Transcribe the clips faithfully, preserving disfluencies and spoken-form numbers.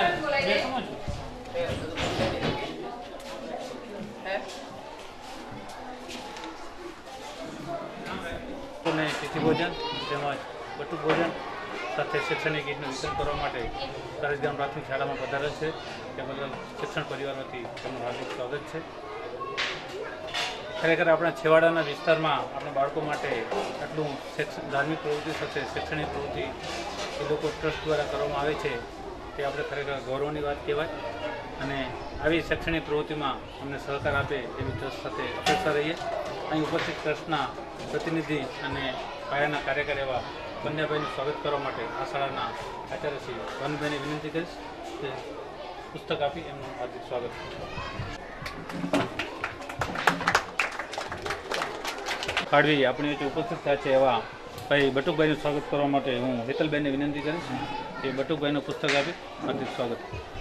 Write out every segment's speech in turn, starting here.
તિથિ ભોજન તેમજ બટુક ભોજન સાથે શૈક્ષણિક કીટનું વિતરણ કરવા માટે સરહદ ગામ પ્રાથમિક શાળામાં પધારેલ છે તે બદલ શિક્ષણ પરિવાર વતી તેમનું હાર્દિક સ્વાગત છે। ખરેખર આપણા છેવાડાના વિસ્તારમાં આપણા બાળકો માટે આટલું ધાર્મિક પ્રવૃત્તિ સાથે શૈક્ષણિક પ્રવૃત્તિ એ લોકો ટ્રસ્ટ દ્વારા કરવામાં આવે છે તે આપણે ખરેખર ગૌરવની વાત કહેવાય અને આવી શૈક્ષણિક પ્રવૃત્તિમાં અમને સહકાર આપે એવી ટ્રસ્ટ સાથે અપેક્ષા રહીએ। અહીં ઉપસ્થિત ટ્રસ્ટના પ્રતિનિધિ અને પાયાના કાર્યકર એવા કન્યાભાઈનું સ્વાગત કરવા માટે આ શાળાના આચાર્ય શ્રી વનભાઈને વિનંતી કરીશ કે પુસ્તક આપી એમનું હાર્દિક સ્વાગત। કાઢવી આપણી વચ્ચે ઉપસ્થિત થયા છે એવા ભાઈ બટુકભાઈનું સ્વાગત કરવા માટે હું હેતલબેનને વિનંતી કરીશ કે બટુકભાઈનું પુસ્તક આપી હાર્દિક સ્વાગત।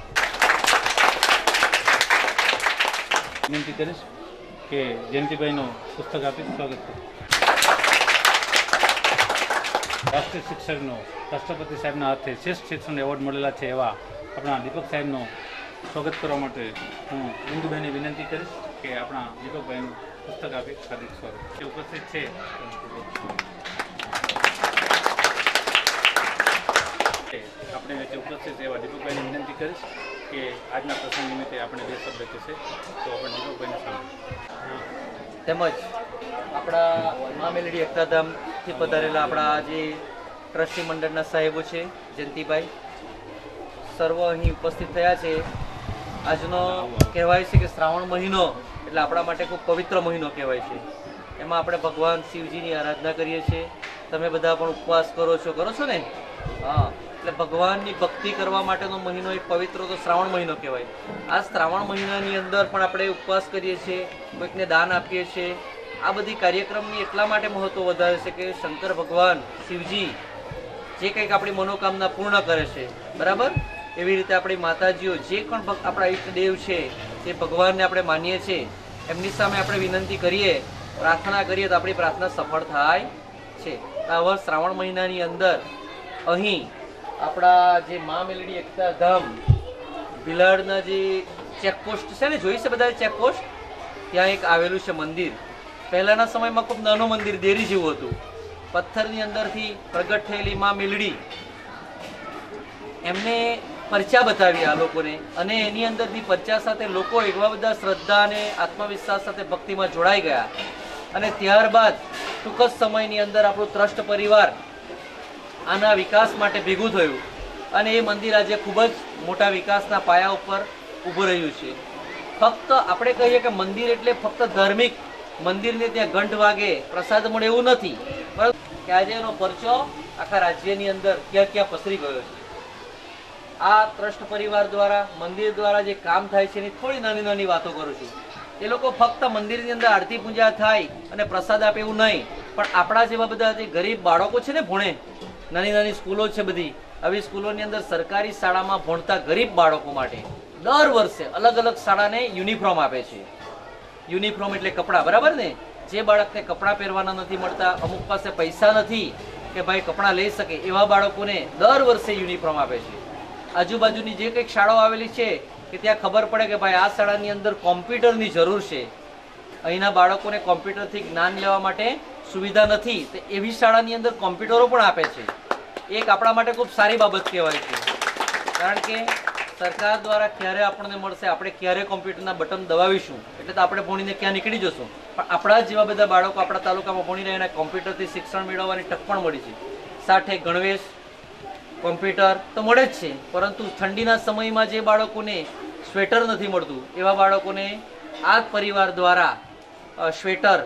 વિનંતી કરીશ કે જયંતિભાઈનું પુસ્તક આપી સ્વાગત કરું। રાષ્ટ્રીય શિક્ષકનો રાષ્ટ્રપતિ સાહેબના હાથે શ્રેષ્ઠ શિક્ષણ એવોર્ડ મળેલા છે એવા આપણા દીપક સાહેબનું સ્વાગત કરવા માટે હું બિંદુભાઈને વિનંતી કરીશ કે આપણા દીપકભાઈનું પુસ્તક આપી હાર્દિક સ્વાગત। જે ઉપસ્થિત છે આપણે વચ્ચે ઉપસ્થિત એવા દીપકભાઈને વિનંતી કરીશ કે આજના પ્રસંગ નિમિત્તે આપણે બે શબ્દ કહેશે તો આપણે દીપકભાઈને સાંભળીએ। તેમજ આપણા મા મેલડી એકતાધામથી પધારેલા આપણા જે ટ્રસ્ટી મંડળના સાહેબો છે જયંતિભાઈ સર્વ અહીં ઉપસ્થિત થયા છે। આજનો કહેવાય છે કે શ્રાવણ મહિનો એટલે આપણા માટે ખૂબ પવિત્ર મહિનો કહેવાય છે। એમાં આપણે ભગવાન શિવજીની આરાધના કરીએ છીએ। તમે બધા પણ ઉપવાસ કરો છો કરો છો ને? હા, એટલે ભગવાનની ભક્તિ કરવા માટેનો મહિનો એક પવિત્ર તો શ્રાવણ મહિનો કહેવાય। આ શ્રાવણ મહિનાની અંદર પણ આપણે ઉપવાસ કરીએ છીએ, કોઈકને દાન આપીએ છીએ। આ બધી કાર્યક્રમની એટલા માટે મહત્વ વધારે છે કે શંકર ભગવાન શિવજી જે કંઈક આપણી મનોકામના પૂર્ણ કરે છે, બરાબર? એવી રીતે આપણી માતાજીઓ જે પણ આપણા ઈષ્ટદેવ છે જે ભગવાનને આપણે માનીએ છીએ એમની સામે આપણે વિનંતી કરીએ, પ્રાર્થના કરીએ તો આપણી પ્રાર્થના સફળ થાય છે। આવા શ્રાવણ મહિનાની અંદર અહીં આપણા જે મા મેલડી એકતા ધામ ભિલાડના જે ચેકપોસ્ટ છે ને, જોઈ છે બધા ચેકપોસ્ટ, ત્યાં એક આવેલું છે મંદિર। પહેલાના સમયમાં ખૂબ નાનું મંદિર દેરી જેવું હતું, પથ્થરની અંદરથી પ્રગટ થયેલી મા મેલડી એમને પરચા બતાવી આ લોકોને અને એની અંદરથી પરચા સાથે લોકો એવા બધા શ્રદ્ધા અને આત્મવિશ્વાસ સાથે ભક્તિમાં જોડાઈ ગયા અને ત્યારબાદ ટૂંક જ સમયની અંદર આપણું ટ્રસ્ટ પરિવાર આના વિકાસ માટે ભેગું થયું અને એ મંદિર આજે ખૂબ જ મોટા વિકાસના પાયા ઉપર ઊભું રહ્યું છે। ફક્ત આપણે કહીએ કે મંદિર એટલે ફક્ત ધાર્મિક મંદિરને ત્યાં ઘંટ વાગે પ્રસાદ મળે એવું નથી, પરંતુ કે આજે એનો પરચો આખા રાજ્યની અંદર ક્યાં ક્યાં પસરી ગયો છે। આ ટ્રસ્ટ પરિવાર દ્વારા મંદિર દ્વારા જે કામ થાય છે એની થોડી નાની નાની વાતો કરું છું। એ લોકો ફક્ત મંદિરની અંદર આરતી પૂજા થાય અને પ્રસાદ આપે એવું નહીં, પણ આપણા જેવા બધા જે ગરીબ બાળકો છે ને ભણે, નાની નાની સ્કૂલો છે બધી, આવી સ્કૂલોની અંદર સરકારી શાળામાં ભણતા ગરીબ બાળકો માટે દર વર્ષે અલગ અલગ શાળાને યુનિફોર્મ આપે છે। યુનિફોર્મ એટલે કપડાં, બરાબર ને? જે બાળકને કપડાં પહેરવાના નથી મળતા, અમુક પાસે પૈસા નથી કે ભાઈ કપડાં લઈ શકે, એવા બાળકોને દર વર્ષે યુનિફોર્મ આપે છે। આજુબાજુની જે કંઈક શાળાઓ આવેલી છે કે ત્યાં ખબર પડે કે ભાઈ આ શાળાની અંદર કોમ્પ્યુટરની જરૂર છે, અહીંના બાળકોને કોમ્પ્યુટરથી જ્ઞાન લેવા માટે સુવિધા નથી, તો એવી શાળાની અંદર કોમ્પ્યુટરો પણ આપે છે। એક આપણા માટે ખૂબ સારી બાબત કહેવાય છે, કારણ કે સરકાર દ્વારા ક્યારે આપણને મળશે, આપણે ક્યારે કોમ્પ્યુટરના બટન દબાવીશું એટલે તો આપણે ભણીને ક્યાં નીકળી જશું, પણ આપણા જેવા બધા બાળકો આપણા તાલુકામાં ભણી રહ્યા અને કોમ્પ્યુટરથી શિક્ષણ મેળવવાની તક પણ મળી છે। સાથે ગણવેશ કોમ્પ્યુટર તો મળે જ છે, પરંતુ ઠંડીના સમયમાં જે બાળકોને સ્વેટર નથી મળતું એવા બાળકોને આ પરિવાર દ્વારા સ્વેટર,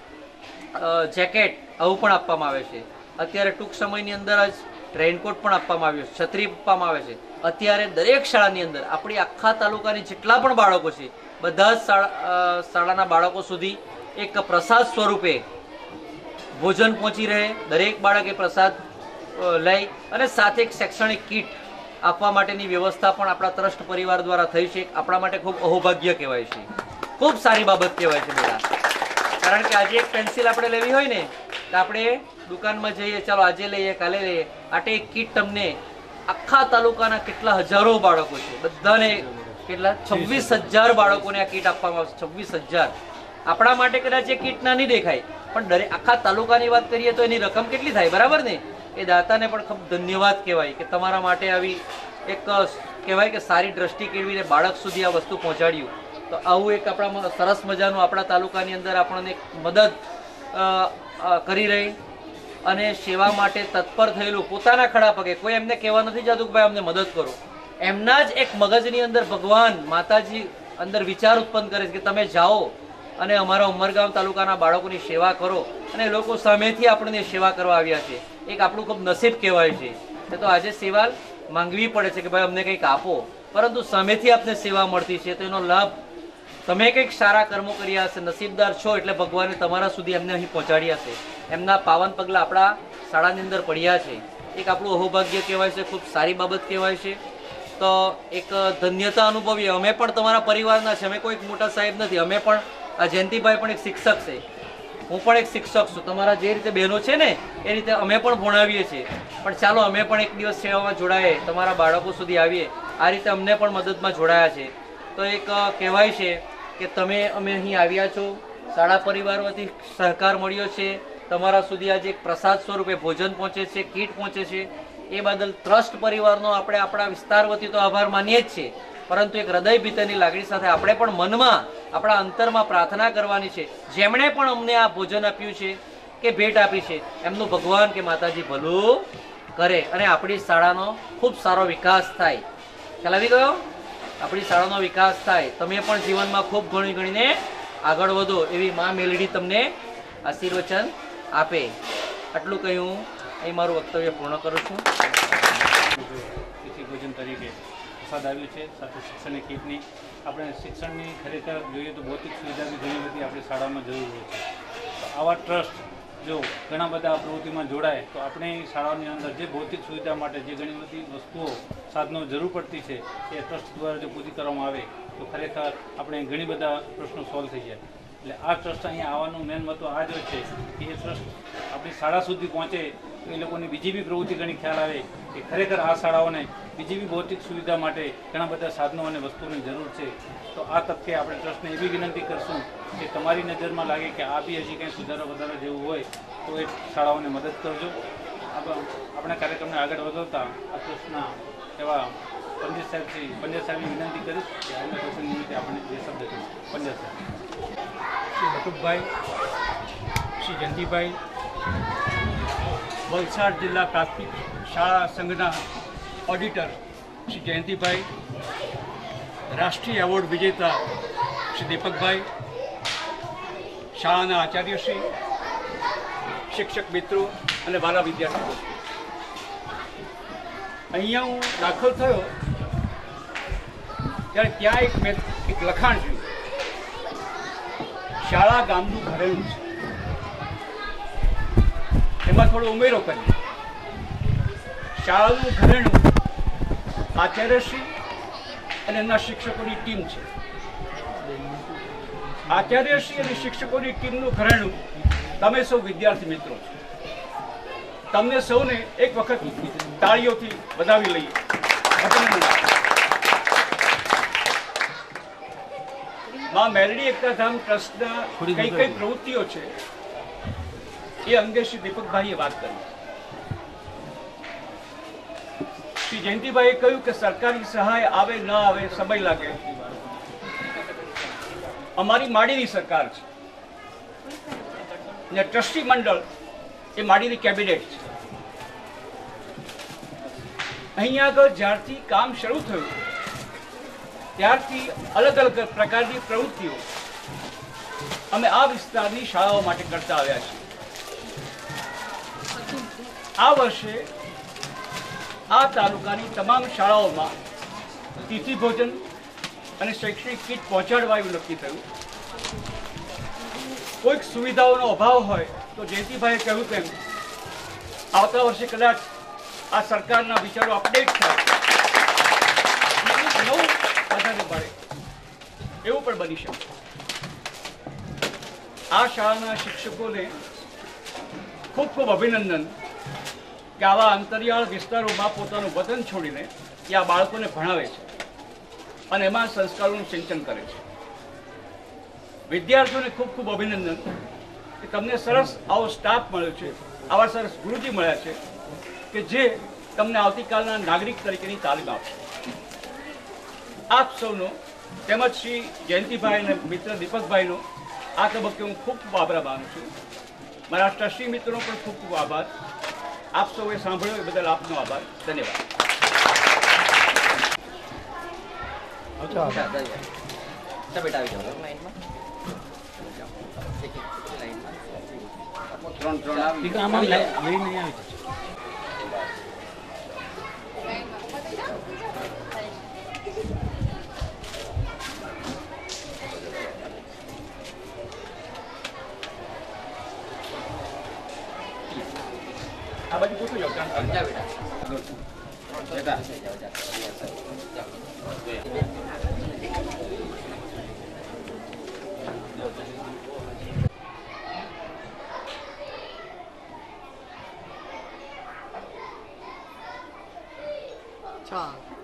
જેકેટ આવું પણ આપવામાં આવે છે। અત્યારે ટૂંક સમયની અંદર જ રેઇનકોટ પણ આપવામાં આવ્યો છે, છત્રી આપવામાં આવે છે। અત્યારે દરેક શાળાની અંદર આપણી આખા તાલુકાની જેટલા પણ બાળકો છે બધા જ શાળા શાળાના બાળકો સુધી એક પ્રસાદ સ્વરૂપે ભોજન પહોંચી રહે, દરેક બાળકે પ્રસાદ લઈ અને સાથે એક શૈક્ષણિક કીટ આપવા માટેની વ્યવસ્થા પણ આપણા ટ્રસ્ટ પરિવાર દ્વારા થઈ છે। આપણા માટે ખૂબ અહોભાગ્ય કહેવાય છે, ખૂબ સારી બાબત કહેવાય છે બેટા, કારણ કે આજે એક પેન્સિલ આપણે લેવી હોય ને તો આપણે દુકાનમાં જઈએ, ચાલો આજે લઈએ કાલે લઈએ, આટે એક કીટ તમને આખા તાલુકાના કેટલા હજારો બાળકો છે, બધાને કેટલા છવ્વીસ હજાર બાળકોને આ કીટ આપવામાં આવશે. છવ્વીસ હજાર આપણા માટે કદાચ એ કીટ નાની દેખાય, પણ દરેક આખા તાલુકાની વાત કરીએ તો એની રકમ કેટલી થાય, બરાબર ને? એ દાતાને પણ ખૂબ ધન્યવાદ કહેવાય કે તમારા માટે આવી એક કહેવાય કે સારી દ્રષ્ટિ કેળવીને બાળક સુધી આ વસ્તુ પહોંચાડ્યું. તો આવું એક આપણા સરસ મજાનું આપણા તાલુકાની અંદર આપણને મદદ કરી રહી અને સેવા માટે તત્પર થયેલું પોતાના ખડા પગે, કોઈ એમને કહેવા નથી જતું કે ભાઈ અમને મદદ કરો. એમના જ એક મગજની અંદર ભગવાન માતાજી અંદર વિચાર ઉત્પન્ન કરે છે કે તમે જાઓ અને અમારા ઉમરગામ તાલુકાના બાળકોની સેવા કરો, અને એ લોકો સામેથી આપણને સેવા કરવા આવ્યા છે. એક આપણું ખૂબ નસીબ કહેવાય છે. તો આજે સેવા માંગવી પડે છે કે ભાઈ અમને કંઈક આપો, પરંતુ સામેથી આપને સેવા મળતી છે, તો એનો લાભ તમે કંઈક સારા કર્મો કર્યા હશે, નસીબદાર છો એટલે ભગવાને તમારા સુધી એમને અહીં પહોંચાડ્યા છે. એમના પાવન પગલા આપણા શાળાની અંદર પડ્યા છે. એક આપણું અહોભાગ્ય કહેવાય છે, ખૂબ સારી બાબત કહેવાય છે. તો એક ધન્યતા અનુભવીએ. અમે પણ તમારા પરિવારના છે, અમે કોઈ મોટા સાહેબ નથી, અમે પણ આ જયંતિભાઈ પણ એક શિક્ષક છે, હું પણ એક શિક્ષક છું. તમારા જે રીતે બહેનો છે ને એ રીતે અમે પણ ભણાવીએ છીએ. પણ ચાલો અમે પણ એક દિવસ સેવામાં જોડાઈએ, તમારા બાળકો સુધી આવીએ. આ રીતે અમને પણ મદદમાં જોડાયા છે. તો એક કહેવાય છે કે તમે અમે અહીં આવ્યા છો, શાળા પરિવાર વતી સહકાર મળ્યો છે, તમારા સુધી આજે એક પ્રસાદ સ્વરૂપે ભોજન પહોંચે છે, કીટ પહોંચે છે. એ બદલ ટ્રસ્ટ પરિવારનો આપણે આપણા વિસ્તાર વતી તો આભાર માનીએ જ છીએ, પરંતુ એક હૃદય ભીતરની લાગણી સાથે આપણે પણ મનમાં આપણા અંતરમાં પ્રાર્થના કરવાની છે, જેમણે પણ અમને આ ભોજન આપ્યું છે કે ભેટ આપી છે એમનું ભગવાન કે માતાજી ભલું કરે અને આપણી શાળાનો ખૂબ સારો વિકાસ થાય. ખ્યાલ આવી ગયો? આપણી શાળાનો વિકાસ થાય, તમે પણ જીવનમાં ખૂબ ઘણી ઘણીને આગળ વધો એવી મા મેલડી તમને આશીર્વચન આપે. આટલું કહી હું અહીં મારું વક્તવ્ય પૂર્ણ કરું છું. ભોજન તરીકે પ્રસાદ આવ્યું છે, સાથે શિક્ષણની કીટની. આપણે શિક્ષણની ખરેખર જોઈએ તો ભૌતિક સુવિધાની ઘણી બધી આપણી શાળામાં જરૂર હોય છે. તો આવા ટ્રસ્ટ જો ઘણા બધા આ પ્રવૃત્તિમાં જોડાય તો આપણે શાળાની અંદર જે ભૌતિક સુવિધા માટે જે ઘણી બધી વસ્તુઓ સાધનો જરૂર પડતી છે એ ટ્રસ્ટ દ્વારા જો પૂરી કરવામાં આવે તો ખરેખર આપણે ઘણી બધા પ્રશ્નો સોલ્વ થઈ જાય. એટલે આ ટ્રસ્ટ અહીંયા આવવાનું મેન મહત્વ આ જ હોય છે કે એ ટ્રસ્ટ આપણી શાળા સુધી પહોંચે તો એ લોકોની બીજી બી પ્રવૃત્તિ ઘણી ખ્યાલ આવે કે ખરેખર આ શાળાઓને બીજી બી ભૌતિક સુવિધા માટે ઘણા બધા સાધનો અને વસ્તુઓની જરૂર છે. તો આ તબકે આપણે ટ્રસ્ટને એવી વિનંતી કરશું કે તમારી નજરમાં લાગે કે આ બી હજી કંઈ સુધારો વધારો જેવું હોય તો એ શાળાઓને મદદ કરજો. આપણા કાર્યક્રમને આગળ વધારતા આ ટ્રસ્ટના એવા પંડિત સાહેબથી પંડિત સાહેબની વિનંતી કરીશ કે આજના પ્રસંગ નિમિત્તે આપણે જે શબ્દ કહીશું. પંડિત સાહેબ. શ્રી બટુકભાઈ, શ્રી જયંતિભાઈ, વલસાડ જિલ્લા પ્રાથમિક શાળા સંઘના ઓડિટર શ્રી જયંતિભાઈ, રાષ્ટ્રીય એવોર્ડ વિજેતા શ્રી દીપકભાઈ, શાળાના આચાર્યશ્રી, શિક્ષક મિત્રો અને વાલા વિદ્યાર્થીઓ, અહીંયા હું દાખલ થયો ત્યારે ત્યાં એક મેં એક લખાણ જોયું, શાળા ગામનું ઘરેણું છે. એમાં થોડો ઉમેરો કરી, શાળાનું ઘરેણું આચાર્યશ્રી અને એમના શિક્ષકોની ટીમ છે. આચાર્યશ્રી અને શિક્ષકોની ટીમનું ઘરેણું તમે સૌ વિદ્યાર્થી મિત્રો છો. તમને સૌને એક વખત તાળીઓથી વધાવી લઈએ. માં મેલડી એકતાધામ ટ્રસ્ટના કઈ કઈ પ્રવૃત્તિઓ છે એ અંગે શ્રી દીપકભાઈએ વાત કરી. શ્રી જયંતિભાઈએ કહ્યું કે સરકારી સહાય આવે ન આવે સમય લાગે. અમારી માડીની સરકાર છે અને ટ્રસ્ટી મંડળ એ માડીની કેબિનેટ છે. અહીંયા આગળ જ્યારથી કામ શરૂ થયું ત્યારથી અલગ અલગ પ્રકારની પ્રવૃત્તિઓ અમે આ વિસ્તારની શાળાઓ માટે કરતા આવ્યા છીએ. આ વર્ષે આ તાલુકાની તમામ શાળાઓમાં તિથિ ભોજન અને શૈક્ષણિક કીટ પહોંચાડવા એવું નક્કી થયું. કોઈક સુવિધાઓનો અભાવ હોય તો જયંતિભાઈએ કહ્યું તેમ આવતા વર્ષે કદાચ આ સરકારના વિચારો અપડેટ થાય, નવું બધાને મળે એવું પણ બની શકે. આ શાળાના શિક્ષકોને ખૂબ ખૂબ અભિનંદન કે આવા અંતરિયાળ વિસ્તારોમાં પોતાનું વતન છોડીને એ આ બાળકોને ભણાવે છે અને એમાં સંસ્કારોનું સિંચન કરે છે. વિદ્યાર્થીઓને ખૂબ ખૂબ અભિનંદન કે તમને સરસ આવો સ્ટાફ મળ્યો છે, આવા સરસ ગુરુજી મળ્યા છે કે જે તમને આવતીકાલના નાગરિક તરીકેની તાલીમ આપશે. આપ સૌનો તેમજ શ્રી જયંતિભાઈ અને મિત્ર દીપકભાઈનો આ તબક્કે હું ખૂબ ખૂબ આભાર માનું છું. મારા ટ્રસ્ટી મિત્રોનો પણ ખૂબ ખૂબ આભાર. આપ સૌએ સાંભળ્યો એ બદલ આપનો આભાર. ધન્યવાદ. બેટા આવી જાઓ લાઈનમાં. ત્રણ ત્રણ દીકરા આમાં લઈ લઈ નહીં આવી જશે. આ બાજુ પૂછું જાઓ. ત્રણ ત્રણ. જા બેટા. બેટા. જાઓ, જાઓ. જાઓ. ચાલ